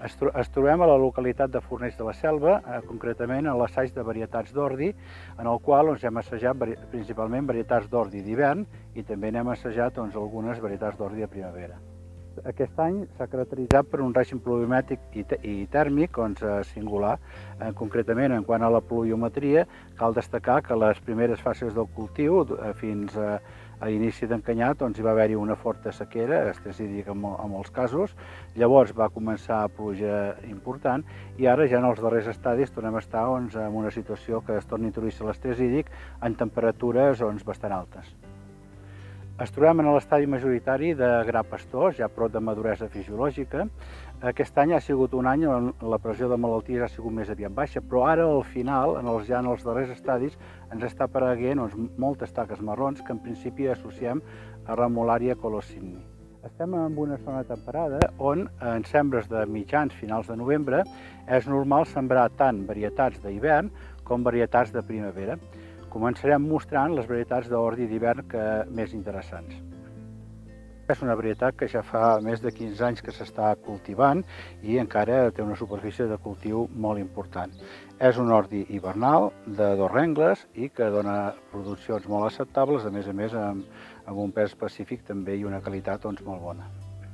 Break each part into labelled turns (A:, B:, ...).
A: Ens trobem a la localitat de Fornells de la Selva, concretament en l'assaig de varietats d'ordi, en el qual hem assajat principalment varietats d'ordi d'hivern i també n'hem assajat algunes varietats d'ordi de primavera. Aquest any s'ha caracteritzat per un règim pluviomètric i tèrmic singular. Concretament, en quant a la pluviometria, cal destacar que les primeres fases del cultiu, fins a l'inici d'encanyat, hi va haver-hi una forta sequera, estrès hídric en molts casos. Llavors va començar pluja important i ara ja en els darrers estadis tornem a estar en una situació que es torna a introduir l'estrès hídric en temperatures bastant altes. Ens trobem en l'estadi majoritari de gra pastós, ja prop de maduresa fisiològica. Aquest any ha sigut un any on la pressió de malalties ha sigut més aviat baixa, però ara al final, ja en els darrers estadis, ens està apareguent moltes taques marrons que en principi associem a Ramularia colocynni. Estem en una zona temperada on en sembres de mitjans finals de novembre és normal sembrar tant varietats d'hivern com varietats de primavera. Començarem mostrant les varietats d'ordi d'hivern més interessants. És una varietat que ja fa més de 15 anys que s'està cultivant i encara té una superfície de cultiu molt important. És un ordi hivernal de 2 rengles i que dona produccions molt acceptables, a més amb un pes específic també i una qualitat molt bona.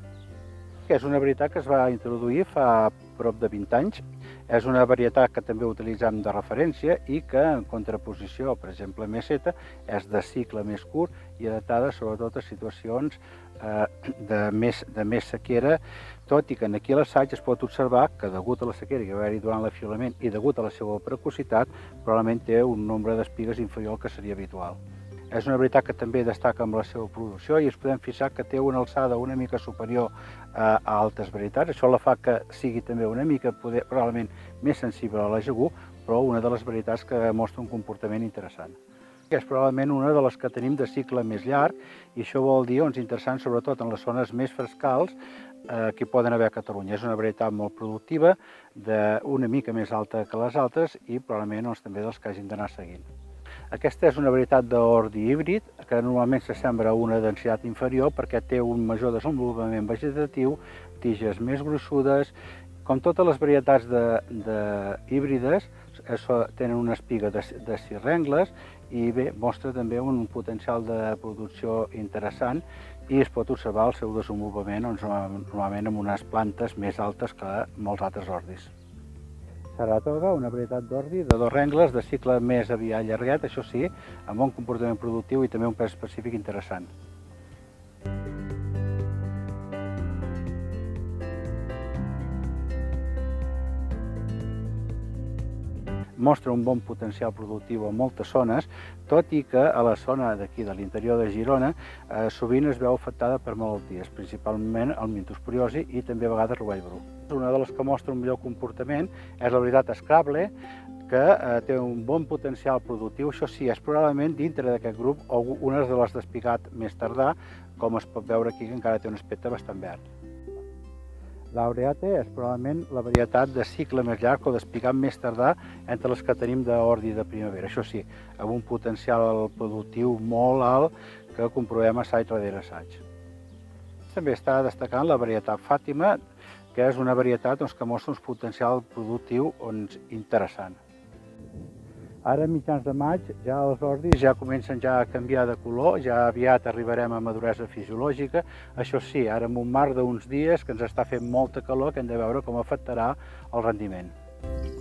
A: És una varietat que es va introduir fa prop de 20 anys. És una varietat que també utilitzem de referència i que, en contraposició, per exemple, a meseta, és de cicle més curt i adaptada sobretot a situacions de més sequera, tot i que aquí a l'assaig es pot observar que, degut a la sequera que va haver-hi durant l'afilament i degut a la seva precocitat, probablement té un nombre d'espigues inferior al que seria habitual. És una varietat que també destaca amb la seva producció i ens podem fixar que té una alçada una mica superior a altres varietats. Això la fa que sigui també una mica probablement més sensible a l'ajegú, però una de les varietats que mostra un comportament interessant. És probablement una de les que tenim de cicle més llarg i això vol dir interessant sobretot en les zones més frescals que hi poden haver a Catalunya. És una varietat molt productiva, una mica més alta que les altres i probablement també dels que hagin d'anar seguint. Aquesta és una varietat d'ordi híbrid que normalment se sembra a una densitat inferior perquè té un major desenvolupament vegetatiu, tiges més gruixudes. Com totes les varietats híbrides, tenen una espiga de 6 rengles i bé, mostra també un potencial de producció interessant i es pot observar el seu desenvolupament normalment amb unes plantes més altes que molts altres ordis. Saratoga, una varietat d'ordi de 2 rengles de cicle més aviat llarguet, això sí, amb un comportament productiu i també un pes específic interessant. Mostra un bon potencial productiu en moltes zones, tot i que a la zona d'aquí, de l'interior de Girona, sovint es veu afectada per malalties, principalment el mintosporiosi i també a vegades rovell bru. Una de les que mostra un millor comportament és la varietat Scrable, que té un bon potencial productiu. Això sí, és probablement dintre d'aquest grup una de les d'espigat més tardà, com es pot veure aquí, que encara té un aspecte bastant verd. Laureate és probablement la varietat de cicle més llarg o d'espigat més tardà entre les que tenim d'ordi de primavera. Això sí, amb un potencial productiu molt alt que comprovem assaig darrere assaig. També està destacant la varietat Fàtima, que és una varietat que mostra un potencial productiu interessant. Ara, a mitjans de maig, ja els ordis ja comencen a canviar de color, ja aviat arribarem a maduresa fisiològica. Això sí, ara en un marc d'uns dies que ens està fent molta calor, que hem de veure com afectarà el rendiment.